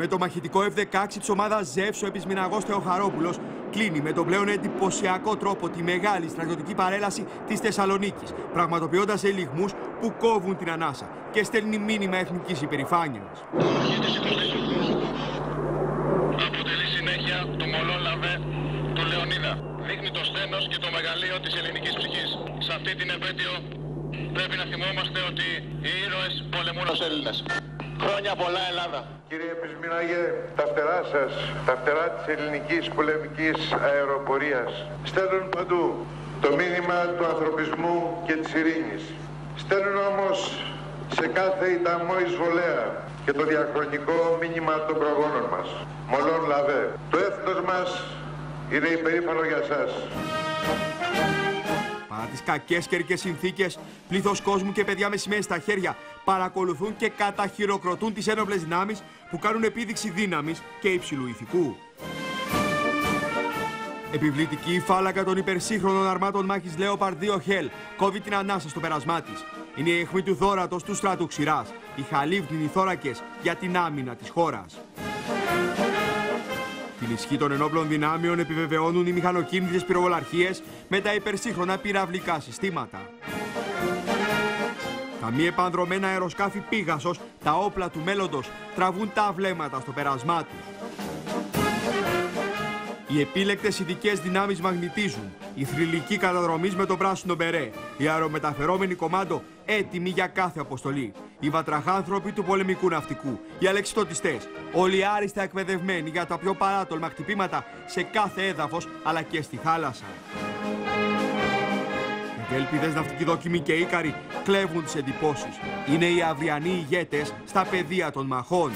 με το μαχητικό F-16 της ομάδας ΖΕΦΣ, ο επισμηναγός Θεοχαρόπουλος κλείνει με τον πλέον εντυπωσιακό τρόπο τη μεγάλη στρατιωτική παρέλαση της Θεσσαλονίκης, πραγματοποιώντας ελιγμούς που κόβουν την ανάσα και στέλνει μήνυμα εθνικής υπερηφάνειας. Αποτελεί συνέχεια του μολόν λαβέ του Λεωνίδα. Δείχνει το σθένος και το μεγαλείο της ελληνικής ψυχής. Σε αυτή την επέτειο πρέπει να θυμόμαστε ότι οι ήρωες πολεμούν ως Έλληνες. Χρόνια πολλά, Ελλάδα. Κύριε Επισμηνάγε, τα φτερά σας, τα φτερά της ελληνικής πολεμικής αεροπορίας στέλνουν παντού το μήνυμα του ανθρωπισμού και της ειρήνης. Στέλνουν όμως σε κάθε ιταμό εισβολέα και το διαχρονικό μήνυμα των προγόνων μας. Μολόν λαβέ. Το έθνος μας είναι υπερήφανο για σας. Παρά τις κακές καιρικές συνθήκες, πλήθος κόσμου και παιδιά με σημαίες στα χέρια παρακολουθούν και καταχειροκροτούν τις ένοπλες δυνάμεις που κάνουν επίδειξη δύναμης και υψηλού ηθικού. Επιβλητική φάλακα των υπερσύγχρονων αρμάτων μάχης Leopard 2 Hell κόβει την ανάσα στο πέρασμά της. Είναι η αιχμή του δώρατος του στρατού ξηράς, οι χαλίβδινοι θώρακες για την άμυνα της χώρας. Την ισχύ των ενόπλων δυνάμεων επιβεβαιώνουν οι μηχανοκίνητες πυροβολαρχίες με τα υπερσύγχρονα πυραυλικά συστήματα. Τα μη επανδρωμένα αεροσκάφη Πίγασος, τα όπλα του μέλλοντος, τραβούν τα βλέμματα στο πέρασμά τους. Οι επίλεκτες ειδικές δυνάμεις μαγνητίζουν, η θρυλική καταδρομής με το πράσινο μπερέ, οι αερομεταφερόμενοι κομμάντο έτοιμοι για κάθε αποστολή, οι βατραχάνθρωποι του πολεμικού ναυτικού, οι αλεξιτοτιστές, όλοι άριστα εκπαιδευμένοι για τα πιο παράτολμα χτυπήματα σε κάθε έδαφος αλλά και στη θάλασσα. Ευέλπιδες ναυτικοί δόκιμοι και ίκαροι κλέβουν τις εντυπώσεις. Είναι οι αυριανοί ηγέτες στα πεδία των μαχών.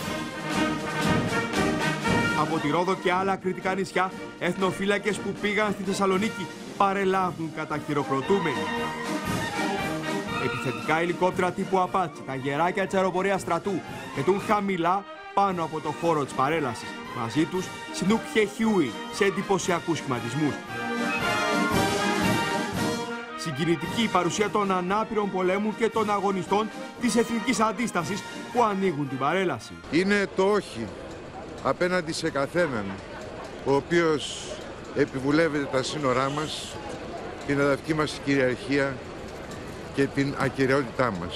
Από τη Ρόδο και άλλα κρητικά νησιά, εθνοφύλακες που πήγαν στη Θεσσαλονίκη παρελάβουν καταχειροκροτούμενοι. Επιθετικά ελικόπτερα τύπου Απάτσι, τα γεράκια της αεροπορίας στρατού, πετούν χαμηλά πάνω από το χώρο της παρέλασης. Μαζί τους Σνουκ Χιούι σε εντυπωσιακούς σχηματισμούς. Συγκινητική η παρουσία των ανάπηρων πολέμου και των αγωνιστών της εθνικής αντίστασης που ανοίγουν την παρέλαση. Είναι το όχι απέναντι σε καθέναν ο οποίος επιβουλεύεται τα σύνορά μας, την εδαφική μας κυριαρχία και την ακεραιότητά μας.